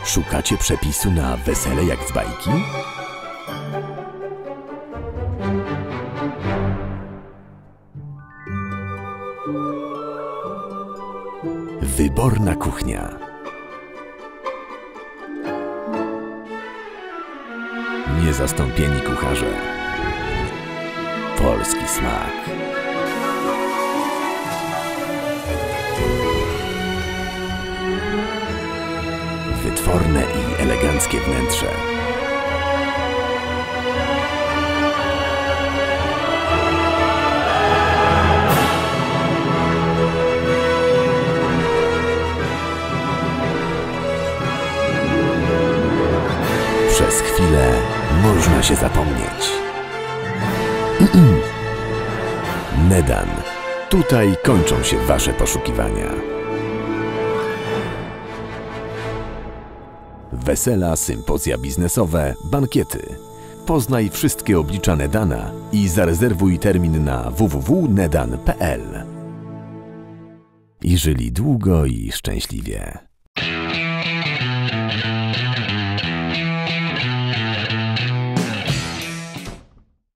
Szukacie przepisu na wesele jak z bajki? Wyborna kuchnia. Niezastąpieni kucharze. Polski smak. Wytworne i eleganckie wnętrze. Przez chwilę można się zapomnieć. Nedan. Tutaj kończą się wasze poszukiwania. Wesela, sympozja biznesowe, bankiety. Poznaj wszystkie oblicza Nedana i zarezerwuj termin na www.nedan.pl. I żyli długo i szczęśliwie.